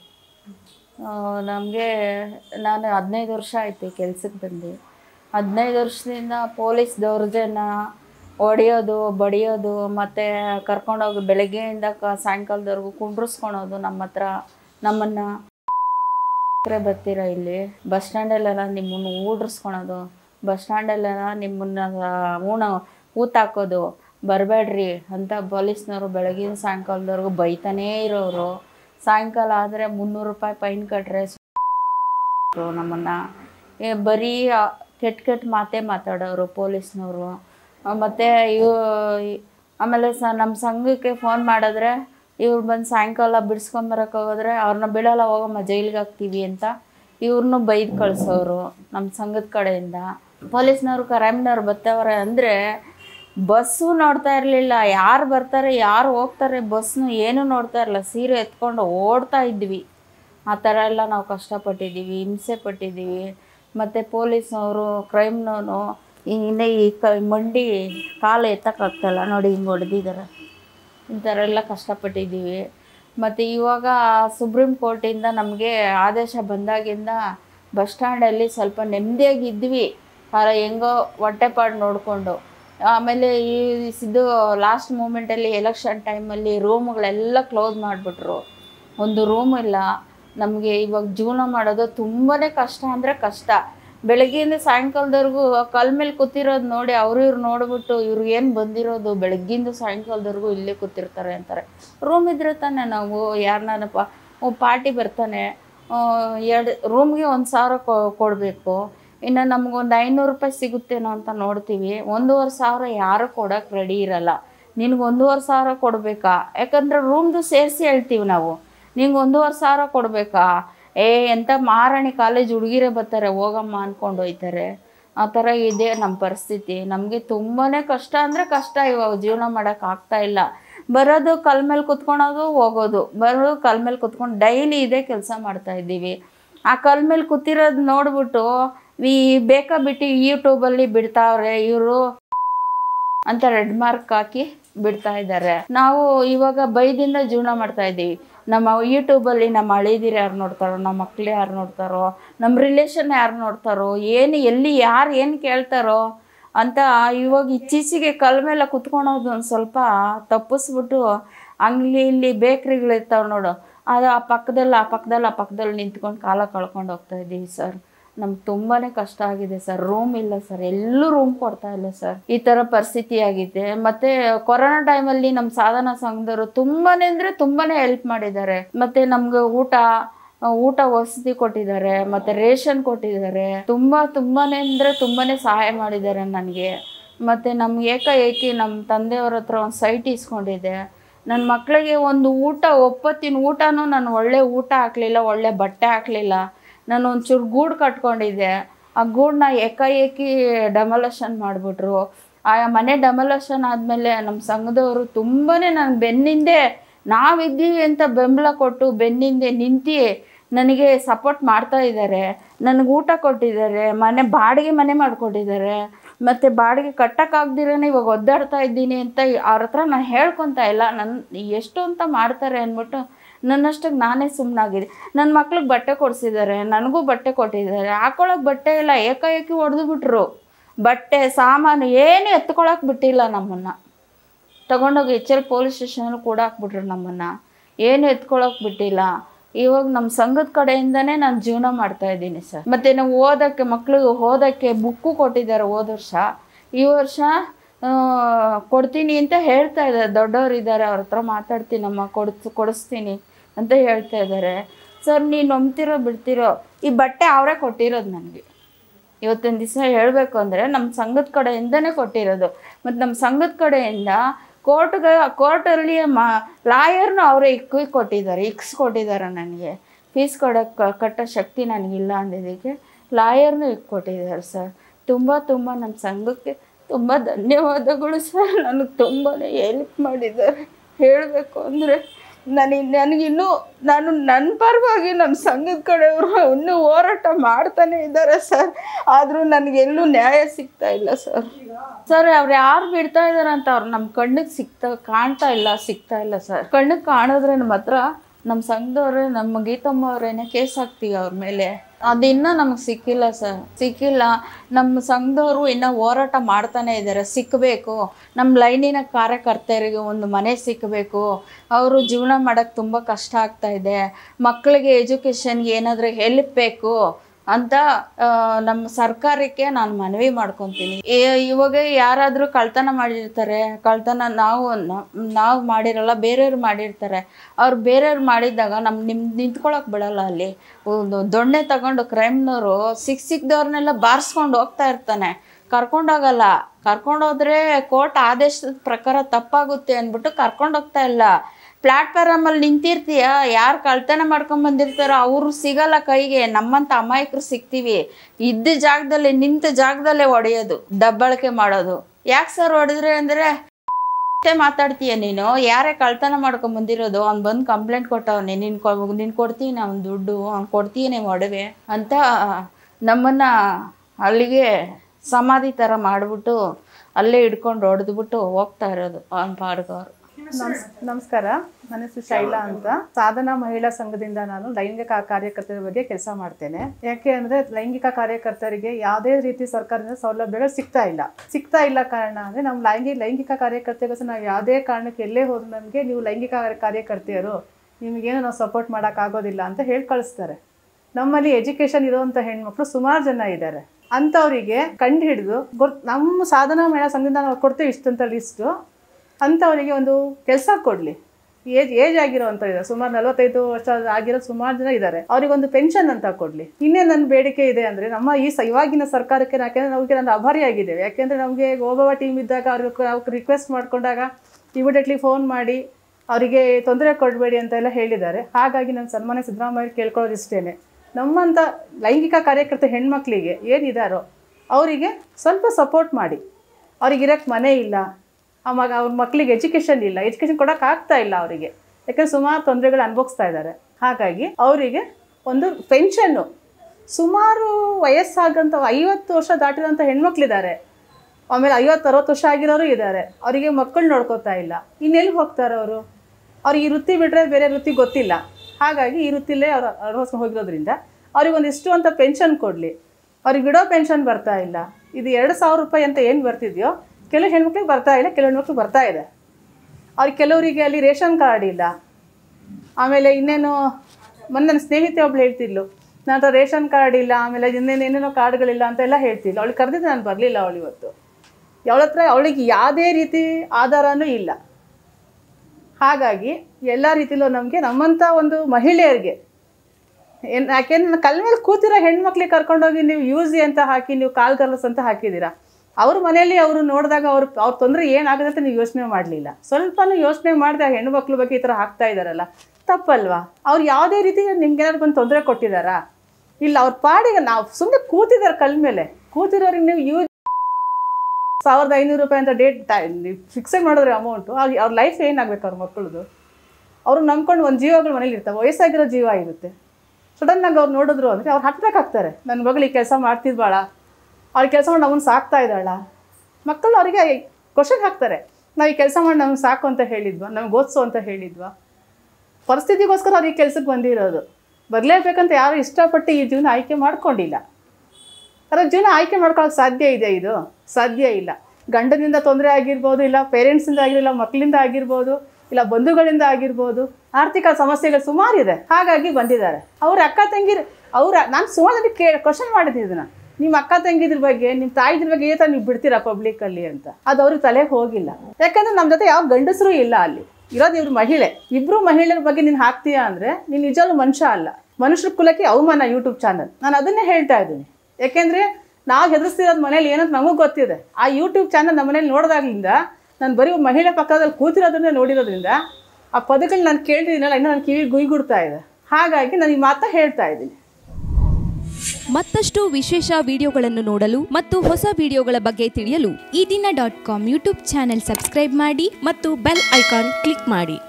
ನಾನು 15 ವರ್ಷ ಆಯಿತು ಕೆಲ್ಸಕ್ಕೆ ಬಂದು. 15 ವರ್ಷದಿಂದ ಪೊಲೀಸ್ ದೌರ್ಜನ್ಯ, ಹೊಡೆಯೋದು, ಬಡಿಯೋದು, ಮತ್ತು ಕರ್ಕೊಂಡೋಗಿ ಬೆಳಗ್ಗೆಯಿಂದ ಸಾಯಂಕಾಲದವರೆಗೂ ಕುಂಡ್ರಿಸ್ಕೊಳೋದು. ನಮ್ಮನ್ನು ಬರ್ತೀರ ಇಲ್ಲಿ ಬಸ್ ಸ್ಟ್ಯಾಂಡಲ್ಲೆಲ್ಲ ನಿಮ್ಮನ್ನು ಊಡ್ರಿಸ್ಕೊಳೋದು, ಬಸ್ ಸ್ಟ್ಯಾಂಡಲ್ಲೆಲ್ಲ ನಿಮ್ಮನ್ನು ಊತಾಕೋದು, ಬರಬೇಡ್ರಿ ಅಂತ ಪೊಲೀಸ್ನವರು ಬೆಳಗಿನ ಸಾಯಂಕಾಲದವರೆಗೂ ಬೈತಾನೇ ಇರೋರು. ಸಾಯಂಕಾಲ ಆದರೆ 300 ರೂಪಾಯಿ ಫೈನ್ ಕಟ್ರೆ ನಮ್ಮನ್ನು ಬರೀ ಕೆಟ್ಟ ಮಾತೇ ಮಾತಾಡೋರು ಪೊಲೀಸ್ನವರು. ಮತ್ತು ಆಮೇಲೆ ನಮ್ಮ ಸಂಘಕ್ಕೆ ಫೋನ್ ಮಾಡಿದ್ರೆ ಇವ್ರು ಬಂದು ಸಾಯಂಕಾಲ ಬಿಡಿಸ್ಕೊಂಬರಕ್ಕೆ ಹೋದ್ರೆ ಅವ್ರನ್ನ ಬಿಡೋಲ್ಲ, ಹೋಗಮ್ಮ ಜೈಲಿಗೆ ಹಾಕ್ತೀವಿ ಅಂತ ಇವ್ರನ್ನೂ ಬೈದು ಕಳಿಸೋರು ನಮ್ಮ ಸಂಘದ ಕಡೆಯಿಂದ. ಪೊಲೀಸ್ನವ್ರು ಕ್ರೈಮ್ನವ್ರು ಬರ್ತಾವ್ರೆ ಅಂದರೆ ಬಸ್ಸು ನೋಡ್ತಾ ಇರಲಿಲ್ಲ, ಯಾರು ಬರ್ತಾರೆ ಯಾರು ಹೋಗ್ತಾರೆ ಬಸ್ನು ಏನೂ ನೋಡ್ತಾ ಇರಲಿಲ್ಲ, ಸೀರೆ ಎತ್ಕೊಂಡು ಓಡ್ತಾ ಇದ್ವಿ. ಆ ಥರ ಎಲ್ಲ ನಾವು ಕಷ್ಟಪಟ್ಟಿದ್ದೀವಿ, ಹಿಂಸೆ ಪಟ್ಟಿದ್ದೀವಿ. ಮತ್ತು ಪೊಲೀಸ್ನವರು ಕ್ರೈಮ್ನವರು ಇನ್ನೇ ಮಂಡಿ ಕಾಲು ಎತ್ತಕ್ಕಾಗ್ತಾಯಿಲ್ಲ ನೋಡಿ, ಹಿಂಗೆ ಹೊಡೆದಿದ್ದಾರೆ. ಈ ಥರ ಎಲ್ಲ ಕಷ್ಟಪಟ್ಟಿದ್ದೀವಿ. ಮತ್ತು ಇವಾಗ ಸುಪ್ರೀಂ ಕೋರ್ಟಿಂದ ನಮಗೆ ಆದೇಶ ಬಂದಾಗಿಂದ ಬಸ್ ಸ್ಟ್ಯಾಂಡಲ್ಲಿ ಸ್ವಲ್ಪ ನೆಮ್ಮದಿಯಾಗಿದ್ವಿ, ಹೆಂಗೋ ಹೊಟ್ಟೆಪಾಡು ನೋಡಿಕೊಂಡು. ಆಮೇಲೆ ಇದು ಲಾಸ್ಟ್ ಮೂಮೆಂಟಲ್ಲಿ ಎಲೆಕ್ಷನ್ ಟೈಮಲ್ಲಿ ರೂಮ್ಗಳೆಲ್ಲ ಕ್ಲೋಸ್ ಮಾಡಿಬಿಟ್ರು, ಒಂದು ರೂಮ್ ಇಲ್ಲ ನಮಗೆ. ಇವಾಗ ಜೀವನ ಮಾಡೋದು ತುಂಬಾ ಕಷ್ಟ ಅಂದರೆ ಕಷ್ಟ. ಬೆಳಗ್ಗೆಯಿಂದ ಸಾಯಂಕಾಲದವರೆಗೂ ಕಲ್ ಮೇಲೆ ಕೂತಿರೋದು ನೋಡಿ ಇವ್ರು ನೋಡ್ಬಿಟ್ಟು ಇವ್ರಿಗೆ ಏನು ಬಂದಿರೋದು ಬೆಳಗ್ಗಿಂದ ಸಾಯಂಕಾಲದವರೆಗೂ ಇಲ್ಲೇ ಕೂತಿರ್ತಾರೆ ಅಂತಾರೆ. ರೂಮ್ ಇದ್ರೆ ತಾನೆ ನಾವು ಯಾರನ್ನಪ್ಪ ಪಾರ್ಟಿ ಬರ್ತಾನೆ ರೂಮ್ಗೆ 1,000 ಕೊಡಬೇಕು, ಇನ್ನು ನಮಗೊಂದು 500 ರೂಪಾಯಿ ಸಿಗುತ್ತೇನೋ ಅಂತ ನೋಡ್ತೀವಿ. 1,500 ಯಾರು ಕೊಡೋಕೆ ರೆಡಿ ಇರಲ್ಲ. ನಿನ್ಗೆ 1,500 ಕೊಡಬೇಕಾ? ಯಾಕಂದರೆ ರೂಮ್ದು ಸೇರಿಸಿ ಹೇಳ್ತೀವಿ ನಾವು, ನಿಂಗೆ 1,500 ಕೊಡಬೇಕಾ? ಎಂಥ ಮಹಾರಾಣಿ ಕಾಲೇಜ್ ಹುಡುಗಿರೇ ಬರ್ತಾರೆ ಹೋಗಮ್ಮ ಅಂದ್ಕೊಂಡು ಹೋಯ್ತಾರೆ. ಆ ಥರ ಇದೆ ನಮ್ಮ ಪರಿಸ್ಥಿತಿ. ನಮಗೆ ತುಂಬಾ ಕಷ್ಟ ಅಂದರೆ ಕಷ್ಟ. ಇವಾಗ ಜೀವನ ಮಾಡೋಕ್ಕಾಗ್ತಾ ಇಲ್ಲ. ಬರೋದು ಕಲ್ ಮೇಲೆ ಕುತ್ಕೊಳೋದು, ಹೋಗೋದು, ಬರೋದು ಕಲ್ ಮೇಲೆ ಕುತ್ಕೊಂಡು ಡೈಲಿ ಇದೇ ಕೆಲಸ ಮಾಡ್ತಾಯಿದ್ದೀವಿ. ಆ ಕಲ್ ಮೇಲೆ ಕೂತಿರೋದು ನೋಡ್ಬಿಟ್ಟು ಬೇಕಾ ಬಿಟ್ಟು ಯೂಟ್ಯೂಬಲ್ಲಿ ಬಿಡ್ತಾವ್ರೆ ಇವರು ಅಂತ ರೆಡ್ ಮಾರ್ಕ್ ಹಾಕಿ ಬಿಡ್ತಾ ಇದ್ದಾರೆ. ನಾವು ಇವಾಗ ಬೈದಿಂದ ಜೀವನ ಮಾಡ್ತಾಯಿದ್ದೀವಿ. ನಮ್ಮ ಯೂಟ್ಯೂಬಲ್ಲಿ ನಮ್ಮ ಹಳೀದಿರು ಯಾರು ನೋಡ್ತಾರೋ, ನಮ್ಮ ಮಕ್ಳು ಯಾರು ನೋಡ್ತಾರೋ, ನಮ್ಮ ರಿಲೇಷನ್ ಯಾರು ನೋಡ್ತಾರೋ, ಎಲ್ಲಿ ಯಾರು ಏನು ಕೇಳ್ತಾರೋ ಅಂತ ಇವಾಗ ಇತ್ತೀಚೆಗೆ ಕಲ್ ಮೇಲೆ ಕುತ್ಕೊಳೋದು ಒಂದು ಸ್ವಲ್ಪ ತಪ್ಪಿಸ್ಬಿಟ್ಟು ಇಲ್ಲಿ ಬೇಕ್ರಿಗಳಿರ್ತಾವೆ ನೋಡು, ಅದು ಆ ಪಕ್ಕದಲ್ಲಿ ನಿಂತ್ಕೊಂಡು ಕಾಲ ಕಳ್ಕೊಂಡು ಹೋಗ್ತಾಯಿದ್ದೀವಿ ಸರ್. ನಮ್ಗೆ ತುಂಬಾ ಕಷ್ಟ ಆಗಿದೆ ಸರ್. ರೂಮ್ ಇಲ್ಲ ಸರ್, ಎಲ್ಲೂ ರೂಮ್ ಕೊಡ್ತಾ ಇಲ್ಲ ಸರ್. ಈ ಥರ ಪರಿಸ್ಥಿತಿ ಆಗಿದೆ. ಮತ್ತು ಕೊರೋನಾ ಟೈಮಲ್ಲಿ ನಮ್ಮ ಸಾಧನಾ ಸಂಘದವರು ತುಂಬಾ ಹೆಲ್ಪ್ ಮಾಡಿದ್ದಾರೆ. ಮತ್ತು ನಮ್ಗೆ ಊಟ ವಸತಿ ಕೊಟ್ಟಿದ್ದಾರೆ, ಮತ್ತು ರೇಷನ್ ಕೊಟ್ಟಿದ್ದಾರೆ. ತುಂಬಾ ಸಹಾಯ ಮಾಡಿದ್ದಾರೆ ನನಗೆ. ಮತ್ತು ನಮ್ಗೆ ಏಕಾಏಕಿ ನಮ್ಮ ತಂದೆಯವ್ರ ಹತ್ರ ಒಂದು ಸೈಟ್ ಇಸ್ಕೊಂಡಿದ್ದೆ. ನನ್ನ ಮಕ್ಕಳಿಗೆ ಒಂದು ಒಪ್ಪತ್ತಿನ ಊಟನೂ ನಾನು ಒಳ್ಳೆ ಊಟ ಹಾಕಲಿಲ್ಲ, ಒಳ್ಳೆ ಬಟ್ಟೆ ಹಾಕಲಿಲ್ಲ. ನಾನು ಒಂಚೂರು ಗೂಡು ಕಟ್ಕೊಂಡಿದ್ದೆ. ಆ ಗೂಡನ್ನ ಏಕಾಏಕಿ ಡೆಮೊಲೇಷನ್ ಮಾಡಿಬಿಟ್ರು. ಆ ಮನೆ ಡೆಮೊಲೇಷನ್ ಆದಮೇಲೆ ನಮ್ಮ ಸಂಘದವರು ತುಂಬಾ ನನಗೆ ಬೆನ್ನಿಂದೆ ನಾವಿದ್ದೀವಿ ಅಂತ ಬೆಂಬಲ ಕೊಟ್ಟು ಬೆನ್ನಿಂದೆ ನಿಂತು ನನಗೆ ಸಪೋರ್ಟ್ ಮಾಡ್ತಾ ಇದ್ದಾರೆ. ನನಗೆ ಊಟ ಕೊಟ್ಟಿದ್ದಾರೆ, ಬಾಡಿಗೆ ಮನೆ ಮಾಡಿಕೊಟ್ಟಿದ್ದಾರೆ. ಮತ್ತು ಬಾಡಿಗೆ ಕಟ್ಟೋಕ್ಕಾಗ್ದಿರೇ ಇವಾಗ ಒದ್ದಾಡ್ತಾ ಇದ್ದೀನಿ ಅಂತ ಅವ್ರ ಹತ್ರ ನಾನು ಹೇಳ್ಕೊತಾ ಇಲ್ಲ. ಎಷ್ಟು ಅಂತ ಮಾಡ್ತಾರೆ ಅಂದ್ಬಿಟ್ಟು ನನ್ನಷ್ಟಕ್ಕೆ ನಾನೇ ಸುಮ್ಮನಾಗಿದೆ. ನನ್ನ ಮಕ್ಳಿಗೆ ಬಟ್ಟೆ ಕೊಡಿಸಿದ್ದಾರೆ, ನನಗೂ ಬಟ್ಟೆ ಕೊಟ್ಟಿದ್ದಾರೆ. ಹಾಕೊಳ್ಳೋಕೆ ಬಟ್ಟೆ ಇಲ್ಲ, ಏಕಾಏಕಿ ಹೊಡೆದು ಬಿಟ್ರು. ಬಟ್ಟೆ ಸಾಮಾನು ಏನು ಎತ್ಕೊಳಕ್ಕೆ ಬಿಟ್ಟಿಲ್ಲ. ನಮ್ಮನ್ನು ತಗೊಂಡೋಗಿ HL ಪೊಲೀಸ್ ಸ್ಟೇಷನಲ್ಲಿ ಕೂಡ ಹಾಕ್ಬಿಟ್ರು. ನಮ್ಮನ್ನು ಏನು ಎತ್ಕೊಳಕ್ಕೆ ಬಿಟ್ಟಿಲ್ಲ. ಇವಾಗ ನಮ್ಮ ಸಂಘದ ಕಡೆಯಿಂದನೇ ನಾನು ಜೀವನ ಮಾಡ್ತಾಯಿದ್ದೀನಿ ಸರ್. ಮತ್ತು ನಾವು ಮಕ್ಳಿಗೆ ಓದೋಕ್ಕೆ ಬುಕ್ಕು ಕೊಟ್ಟಿದ್ದಾರೆ. ಹೋದ ವರ್ಷ ಈ ವರ್ಷ ಕೊಡ್ತೀನಿ ಅಂತ ಹೇಳ್ತಾ ಇದ್ದಾರೆ. ದೊಡ್ಡವರಿದ್ದಾರೆ, ಅವ್ರ ಹತ್ರ ಮಾತಾಡ್ತೀನಮ್ಮ, ಕೊಡಿಸ್ತೀನಿ ಅಂತ ಹೇಳ್ತಾ ಇದ್ದಾರೆ. ಸರ್ ನೀನು ನಂಬ್ತಿರೋ ಬಿಡ್ತಿರೋ, ಈ ಬಟ್ಟೆ ಅವರೇ ಕೊಟ್ಟಿರೋದು ನನಗೆ. ಇವತ್ತೊಂದು ದಿವಸ ಹೇಳಬೇಕು ಅಂದರೆ ನಮ್ಮ ಸಂಘದ ಕಡೆಯಿಂದನೇ ಕೊಟ್ಟಿರೋದು. ಮತ್ತು ನಮ್ಮ ಸಂಘದ ಕಡೆಯಿಂದ ಕೋರ್ಟಲ್ಲಿ ಲಾಯರ್ನು ಅವರೇ ಕೊಟ್ಟಿದ್ದಾರೆ ನನಗೆ. ಫೀಸ್ ಕಟ್ಟೋ ಶಕ್ತಿ ನನಗಿಲ್ಲ ಅಂದಿದ್ದಕ್ಕೆ ಲಾಯರ್ನು ಕೊಟ್ಟಿದ್ದಾರೆ ಸರ್. ತುಂಬ ನಮ್ಮ ಸಂಘಕ್ಕೆ ತುಂಬ ಧನ್ಯವಾದಗಳು ಸರ್. ನನಗೆ ತುಂಬಾ ಹೆಲ್ಪ್ ಮಾಡಿದ್ದಾರೆ. ಹೇಳಬೇಕು ಅಂದರೆ ನಾನು ನನ್ನ ಪರವಾಗಿ ನಮ್ಮ ಸಂಘದ ಕಡೆಯವರು ಇನ್ನೂ ಹೋರಾಟ ಮಾಡ್ತಾನೆ ಇದ್ದಾರೆ ಸರ್. ಆದರೂ ನನಗೆಲ್ಲೂ ನ್ಯಾಯ ಸಿಗ್ತಾ ಇಲ್ಲ ಸರ್. ಅವ್ರು ಯಾರು ಬಿಡ್ತಾ ಇದ್ದಾರೆ ಅಂತ ಅವ್ರು ನಮ್ಮ ಕಣ್ಣಿಗೆ ಕಾಣ್ತಾ ಇಲ್ಲ, ಸಿಗ್ತಾ ಇಲ್ಲ ಸರ್. ಕಣ್ಣಿಗೆ ಕಾಣಿದ್ರೆ ನಮ್ಮ ಹತ್ರ ನಮ್ಮ ಸಂಘದವ್ರೆ, ನಮ್ಮ ಗೀತಮ್ಮ ಅವರೇನೆ ಕೇಸ್ ಹಾಕ್ತೀವಿ ಅವ್ರ ಮೇಲೆ. ಅದಿನ್ನೂ ನಮಗೆ ಸಿಕ್ಕಿಲ್ಲ ಸರ್, ಸಿಕ್ಕಿಲ್ಲ. ನಮ್ಮ ಸಂಘದವರು ಇನ್ನೂ ಹೋರಾಟ ಮಾಡ್ತಾನೆ ಇದ್ದಾರೆ. ಸಿಕ್ಕಬೇಕು, ನಮ್ಮ ಲೈನಿನ ಕಾರ್ಯಕರ್ತರಿಗೆ ಒಂದು ಮನೆ ಸಿಕ್ಕಬೇಕು. ಅವರು ಜೀವನ ಮಾಡೋಕ್ಕೆ ತುಂಬ ಕಷ್ಟ ಆಗ್ತಾಯಿದೆ. ಮಕ್ಕಳಿಗೆ ಎಜುಕೇಷನ್ಗೆ ಏನಾದರೂ ಹೆಲ್ಪ್ ಬೇಕು ಅಂತ ನಮ್ಮ ಸರ್ಕಾರಕ್ಕೆ ನಾನು ಮನವಿ ಮಾಡ್ಕೊತೀನಿ. ಇವಾಗ ಯಾರಾದರೂ ಕಳ್ತನ ಮಾಡಿರ್ತಾರೆ, ಕಳ್ತನ ನಾವು ಮಾಡಿರಲ್ಲ, ಬೇರೆಯವ್ರು ಮಾಡಿರ್ತಾರೆ. ಅವ್ರು ಬೇರೆಯವ್ರು ಮಾಡಿದಾಗ ನಿಂತ್ಕೊಳ್ಳೋಕೆ ಬಿಡಲ್ಲ. ಅಲ್ಲಿ ದೊಣ್ಣೆ ತಗೊಂಡು ಕ್ರೈಮ್ನವರು ಸಿಕ್ದವ್ರನ್ನೆಲ್ಲ ಬಾರಿಸ್ಕೊಂಡು ಹೋಗ್ತಾ ಇರ್ತಾನೆ, ಕರ್ಕೊಂಡೋಗಲ್ಲ. ಕರ್ಕೊಂಡೋದ್ರೆ ಕೋರ್ಟ್ ಆದೇಶದ ಪ್ರಕಾರ ತಪ್ಪಾಗುತ್ತೆ ಅಂದ್ಬಿಟ್ಟು ಕರ್ಕೊಂಡೋಗ್ತಾ ಇಲ್ಲ. ಪ್ಲಾಟ್ಫಾರಮಲ್ಲಿ ನಿಂತಿರ್ತೀಯ, ಯಾರು ಕಳ್ತನ ಮಾಡ್ಕೊಂಬಂದಿರ್ತಾರೋ ಅವರು ಸಿಗಲ್ಲ ಕೈಗೆ. ನಮ್ಮಂಥ ಅಮಾಯಕರು ಸಿಗ್ತೀವಿ. ನಿಂತ ಜಾಗದಲ್ಲೇ ಹೊಡೆಯೋದು, ದಬ್ಬಾಳಿಕೆ ಮಾಡೋದು. ಯಾಕೆ ಸರ್ ಹೊಡೆದ್ರೆ ಅಂದರೆ ಮಾತಾಡ್ತೀಯ ನೀನು, ಯಾರೇ ಕಳ್ತನ ಮಾಡ್ಕೊಂಬಂದಿರೋದು, ಅವ್ನು ಬಂದು ಕಂಪ್ಲೇಂಟ್ ಕೊಟ್ಟವನೇ, ನೀನು ಕೊಡ್ತೀನಿ ಅವ್ನು ದುಡ್ಡು, ಅವ್ನು ಕೊಡ್ತೀನಿ ಒಡವೆ ಅಂತ ನಮ್ಮನ್ನು ಅಲ್ಲಿಗೆ ಸಮಾಧಿ ಥರ ಮಾಡಿಬಿಟ್ಟು ಅಲ್ಲೇ ಹಿಡ್ಕೊಂಡು ಹೊಡೆದ್ಬಿಟ್ಟು ಹೋಗ್ತಾ ಇರೋದು ಅವ್ನ ಪಾಡ್ಗವ್ರು. ನಮಸ್ಕಾರ, ನನ್ನ ಹೆಸರು ಶೈಲಾ ಅಂತ. ಸಾಧನಾ ಮಹಿಳಾ ಸಂಘದಿಂದ ನಾನು ಲೈಂಗಿಕ ಕಾರ್ಯಕರ್ತರ ಬಗ್ಗೆ ಕೆಲಸ ಮಾಡ್ತೇನೆ. ಯಾಕೆ ಅಂದರೆ ಲೈಂಗಿಕ ಕಾರ್ಯಕರ್ತರಿಗೆ ಯಾವುದೇ ರೀತಿ ಸರ್ಕಾರದಿಂದ ಸೌಲಭ್ಯಗಳು ಸಿಗ್ತಾ ಇಲ್ಲ ಕಾರಣ ಅಂದರೆ ನಮ್ಮ ಲೈಂಗಿಕ ಕಾರ್ಯಕರ್ತೆಗೋಸ್ಕರ ನಾವು ಯಾವುದೇ ಕಾರಣಕ್ಕೆ ಎಲ್ಲೇ ಹೋದ್ರು ನಮಗೆ ನೀವು ಲೈಂಗಿಕ ಕಾರ್ಯಕರ್ತೆಯರು, ನಿಮಗೇನು ನಾವು ಸಪೋರ್ಟ್ ಮಾಡೋಕ್ಕಾಗೋದಿಲ್ಲ ಅಂತ ಹೇಳಿ ಕಳಿಸ್ತಾರೆ. ನಮ್ಮಲ್ಲಿ ಎಜುಕೇಷನ್ ಇರುವಂಥ ಹೆಣ್ಮಕ್ಳು ಸುಮಾರು ಜನ ಇದ್ದಾರೆ. ಅಂಥವರಿಗೆ ಕಂಡು ಹಿಡಿದು ನಮ್ಮ ಸಾಧನಾ ಮಹಿಳಾ ಸಂಘದಿಂದ ನಾವು ಕೊಡ್ತೀವಿ ಇಷ್ಟಂತ ಲಿಸ್ಟು, ಅಂಥವರಿಗೆ ಒಂದು ಕೆಲಸ ಕೊಡಲಿ. ಏಜ್ ಆಗಿರೋವಂಥವ್ರು ಇದ್ದಾರೆ, ಸುಮಾರು 45 ವರ್ಷ ಆಗಿರೋ ಸುಮಾರು ಜನ ಇದ್ದಾರೆ. ಅವರಿಗೊಂದು ಪೆನ್ಷನ್ ಅಂತ ಕೊಡಲಿ. ಇನ್ನೇ ನನ್ನ ಬೇಡಿಕೆ ಇದೆ ಅಂದರೆ ನಮ್ಮ ಇವಾಗಿನ ಸರ್ಕಾರಕ್ಕೆ ಯಾಕೆಂದರೆ ನಮಗೆ ನಾನು ಆಭಾರಿಯಾಗಿದ್ದೇವೆ. ಯಾಕೆಂದರೆ ನಮಗೆ ಗೋಬವ ಟೀಮ್ ಇದ್ದಾಗ ಅವ್ರಿಗೆ ರಿಕ್ವೆಸ್ಟ್ ಮಾಡಿಕೊಂಡಾಗ ಇಮಿಡಿಯೇಟ್ಲಿ ಫೋನ್ ಮಾಡಿ ಅವರಿಗೆ ತೊಂದರೆ ಕೊಡಬೇಡಿ ಅಂತೆಲ್ಲ ಹೇಳಿದ್ದಾರೆ. ಹಾಗಾಗಿ ನಾನು ಸನ್ಮಾನ್ಯ ಸಿದ್ದರಾಮಯ್ಯ ಕೇಳ್ಕೊಳ್ಳೋದು ಇಷ್ಟೇ, ನಮ್ಮಂಥ ಲೈಂಗಿಕ ಕಾರ್ಯಕರ್ತ ಹೆಣ್ಮಕ್ಳಿಗೆ ಏನಿದ್ದಾರೋ ಅವರಿಗೆ ಸ್ವಲ್ಪ ಸಪೋರ್ಟ್ ಮಾಡಿ. ಅವ್ರಿಗಿರೋಕ್ಕೆ ಮನೆ ಇಲ್ಲ, ಅವ್ರ ಮಕ್ಕಳಿಗೆ ಎಜುಕೇಷನ್ ಇಲ್ಲ, ಎಜುಕೇಷನ್ ಕೊಡೋಕ್ಕಾಗ್ತಾ ಇಲ್ಲ ಅವರಿಗೆ, ಯಾಕಂದರೆ ಸುಮಾರು ತೊಂದರೆಗಳು ಅನುಭವಿಸ್ತಾ ಇದ್ದಾರೆ. ಹಾಗಾಗಿ ಅವರಿಗೆ ಒಂದು ಪೆನ್ಷನ್ನು, ಸುಮಾರು ವಯಸ್ಸಾಗಂಥ 50 ವರ್ಷ ದಾಟಿರೋಂಥ ಹೆಣ್ಮಕ್ಳಿದ್ದಾರೆ, ಆಮೇಲೆ 50-60 ವರ್ಷ ಆಗಿರೋರು ಇದ್ದಾರೆ. ಅವರಿಗೆ ಮಕ್ಕಳು ನೋಡ್ಕೋತಾ ಇಲ್ಲ, ಇನ್ನೆಲ್ಲಿ ಹೋಗ್ತಾರೆ ಅವರು? ಅವ್ರಿಗೆ ಈ ವೃತ್ತಿ ಬಿಟ್ಟರೆ ಬೇರೆ ವೃತ್ತಿ ಗೊತ್ತಿಲ್ಲ. ಹಾಗಾಗಿ ಈ ವೃತ್ತಿಲೇ ಅವ್ರು ಅನುಭವಿಸ್ಕೊಂಡು ಹೋಗಿರೋದ್ರಿಂದ ಅವ್ರಿಗೊಂದಿಷ್ಟು ಅಂತ ಪೆನ್ಷನ್ ಕೊಡಲಿ. ಅವ್ರಿಗೆ ಬಿಡೋ ಪೆನ್ಷನ್ ಬರ್ತಾ ಇಲ್ಲ. ಇದು 2,000 ರೂಪಾಯಿ ಅಂತ ಏನು ಬರ್ತಿದೆಯೋ ಕೆಲವು ಹೆಣ್ಮಕ್ಳಿಗೆ ಬರ್ತಾ ಇಲ್ಲ, ಕೆಲವು ಹೆಣ್ಮಕ್ಳು ಬರ್ತಾ ಇದೆ. ಅವ್ರಿಗೆ ಕೆಲವರಿಗೆ ಅಲ್ಲಿ ರೇಷನ್ ಕಾರ್ಡ್ ಇಲ್ಲ. ಆಮೇಲೆ ಇನ್ನೇನು ನನ್ನ ಸ್ನೇಹಿತೆ ಒಬ್ಳು ಹೇಳ್ತಿದ್ಲು, ನನ್ನ ಹತ್ರ ರೇಷನ್ ಕಾರ್ಡ್ ಇಲ್ಲ, ಆಮೇಲೆ ಇನ್ನೇನೇನೇನೋ ಕಾರ್ಡ್ಗಳಿಲ್ಲ ಅಂತೆಲ್ಲ ಹೇಳ್ತಿದ್ಲು. ಅವಳಿಗೆ ಕರೆದಿದ್ದು ನಾನು ಬರಲಿಲ್ಲ. ಅವಳು ಇವತ್ತು ಅವಳಿಗೆ ಯಾವುದೇ ರೀತಿ ಆಧಾರನೂ ಇಲ್ಲ. ಹಾಗಾಗಿ ಎಲ್ಲ ರೀತಿಯಲ್ಲೂ ನಮಗೆ ನಮ್ಮಂಥ ಒಂದು ಮಹಿಳೆಯರಿಗೆ ಯಾಕೆಂದ್ರೆ ಕಲ್ ಮೇಲೆ ಕೂತಿರೋ ಹೆಣ್ಮಕ್ಳಿಗೆ ಕರ್ಕೊಂಡೋಗಿ ನೀವು ಯೂಸಿ ಅಂತ ಹಾಕಿ ನೀವು ಕಾಲ್ಗರ್ಲಸ್ ಅಂತ ಹಾಕಿದ್ದೀರಾ. ಅವ್ರ ಮನೆಯಲ್ಲಿ ಅವರು ನೋಡಿದಾಗ ಅವ್ರ ತೊಂದರೆ ಏನಾಗುತ್ತೆ ಅಂತ ನೀವು ಯೋಚನೆ ಮಾಡಲಿಲ್ಲ. ಸ್ವಲ್ಪನೂ ಯೋಚನೆ ಮಾಡಿದಾಗ ಹೆಣ್ಮಕ್ಳ ಬಗ್ಗೆ ಈ ಥರ ಹಾಕ್ತಾ ಇದ್ದಾರಲ್ಲ, ತಪ್ಪಲ್ವಾ? ಅವ್ರು ಯಾವುದೇ ರೀತಿ ನಿಮ್ಗೇನಾದ್ರು ಬಂದು ತೊಂದರೆ ಕೊಟ್ಟಿದ್ದಾರಾ? ಇಲ್ಲ, ಅವ್ರ ಪಾಡಿಗೆ ನಾವು ಸುಮ್ಮನೆ ಕೂತಿದ್ದಾರೆ ಕಲ್ ಮೇಲೆ. ಕೂತಿರೋರಿಗೆ ನೀವು 1,500 ರೂಪಾಯಿ ಅಂತ ಫಿಕ್ಸೆಡ್ ಮಾಡಿದ್ರೆ ಅಮೌಂಟು, ಅವ್ರ ಲೈಫ್ ಏನಾಗಬೇಕು? ಅವ್ರ ಮಕ್ಕಳದು ಅವ್ರು ನಂಬ್ಕೊಂಡು ಒಂದು ಜೀವಗಳು ಮನೇಲಿ ಇರ್ತವೆ, ವಯಸ್ಸಾಗಿರೋ ಜೀವ ಇರುತ್ತೆ. ಸಡನ್ನಾಗಿ ಅವ್ರು ನೋಡಿದ್ರು ಅಂದರೆ ಅವ್ರು ಹತ್ತಬೇಕಾಗ್ತಾರೆ. ನನ್ನ ಮಗಳು ಈ ಕೆಲಸ ಮಾಡ್ತಿದ್ವಾಳ, ಅವ್ರ ಕೆಲಸ ಮಾಡಿ ನಮ್ಮನ್ನು ಸಾಕ್ತಾ ಇದ್ದಾಳ. ಮಕ್ಕಳು ಅವರಿಗೆ ಕ್ವಶನ್ ಹಾಕ್ತಾರೆ, ನಾವು ಈ ಕೆಲಸ ಮಾಡಿ ನಮ್ಗೆ ಸಾಕು ಅಂತ ಹೇಳಿದ್ವಾ, ನಮ್ಗೆ ಓದಿಸು ಅಂತ ಹೇಳಿದ್ವಾ? ಪರಿಸ್ಥಿತಿಗೋಸ್ಕರ ಅವ್ರಿಗೆ ಕೆಲಸಕ್ಕೆ ಬಂದಿರೋದು. ಬರಲೇಬೇಕಂತ ಯಾರು ಇಷ್ಟಪಟ್ಟು ಈ ಜೀವನ ಆಯ್ಕೆ ಮಾಡ್ಕೊಂಡಿಲ್ಲ. ಅದರ ಜೀವನ ಆಯ್ಕೆ ಮಾಡ್ಕೊಳ್ಳೋಕೆ ಸಾಧ್ಯ ಇದೆ? ಇದು ಸಾಧ್ಯ ಇಲ್ಲ. ಗಂಡನಿಂದ ತೊಂದರೆ ಆಗಿರ್ಬೋದು, ಇಲ್ಲ ಪೇರೆಂಟ್ಸಿಂದ ಆಗಿರಲಿಲ್ಲ, ಮಕ್ಕಳಿಂದ ಆಗಿರ್ಬೋದು, ಇಲ್ಲ ಬಂಧುಗಳಿಂದ ಆಗಿರ್ಬೋದು, ಆರ್ಥಿಕ ಸಮಸ್ಯೆಗಳು ಸುಮಾರಿದೆ. ಹಾಗಾಗಿ ಬಂದಿದ್ದಾರೆ. ಅವ್ರ ಅಕ್ಕ ತಂಗಿರು ನಾನು ಸುಮಾರು ಕ್ವಶನ್ ಮಾಡಿದ್ದೀನಿ ಇದನ್ನು, ನಿಮ್ಮ ಅಕ್ಕ ತಂಗಿದ್ರ ಬಗ್ಗೆ, ನಿಮ್ಮ ತಾಯಿದ್ರ ಬಗ್ಗೆ ಏತ ನೀವು ಬಿಡ್ತೀರಾ ಪಬ್ಲಿಕ್ಕಲ್ಲಿ ಅಂತ. ಅದು ಅವ್ರಿಗೆ ತಲೆಗೆ ಹೋಗಿಲ್ಲ. ಯಾಕಂದರೆ ನಮ್ಮ ಜೊತೆ ಯಾವ ಗಂಡಸರು ಇಲ್ಲ ಅಲ್ಲಿ ಇರೋದು, ಇವ್ರು ಮಹಿಳೆ. ಇಬ್ಬರು ಮಹಿಳೆಯರ ಬಗ್ಗೆ ನೀನು ಹಾಕ್ತೀಯಾ ಅಂದರೆ ನೀನು ನಿಜವಾಗ್ಲೂ ಮನುಷ್ಯ ಅಲ್ಲ. ಮನುಷ್ಯರ ಕುಲಕ್ಕೆ ಅವಮಾನ ಯೂಟ್ಯೂಬ್ ಚಾನಲ್. ನಾನು ಅದನ್ನೇ ಹೇಳ್ತಾ ಇದ್ದೀನಿ. ಯಾಕೆಂದರೆ ನಾವು ಹೆದರ್ಸ್ತಿರೋದು ಮನೇಲಿ ಏನಂತ ನಮಗೂ ಗೊತ್ತಿದೆ. ಆ ಯೂಟ್ಯೂಬ್ ಚಾನಲ್ ನಮ್ಮ ಮನೇಲಿ ನೋಡಿದಾಗಲಿಂದ ನಾನು ಬರೀ ಮಹಿಳೆ ಪಕ್ಕದಲ್ಲಿ ಕೂತಿರೋದನ್ನೇ ನೋಡಿರೋದ್ರಿಂದ ಆ ಪದಗಳು ನಾನು ಕೇಳಿದ್ದೀನಲ್ಲ, ಇನ್ನೂ ನನ್ನ ಕಿವಿ ಗುಯ್ಗುಡ್ತಾ ಇದೆ. ಹಾಗಾಗಿ ನಾನು ಈ ಮಾತಾ ಹೇಳ್ತಾ ಇದ್ದೀನಿ. ಮತ್ತಷ್ಟು ವಿಶೇಷ ವಿಡಿಯೋಗಳನ್ನು ನೋಡಲು ಮತ್ತು ಹೊಸ ವಿಡಿಯೋಗಳ ಬಗ್ಗೆ ತಿಳಿಯಲು ಈ ದಿನ .com ಯೂಟ್ಯೂಬ್ ಚಾನೆಲ್ ಸಬ್ಸ್ಕ್ರೈಬ್ ಮಾಡಿ ಮತ್ತು ಬೆಲ್ ಐಕಾನ್ ಕ್ಲಿಕ್ ಮಾಡಿ.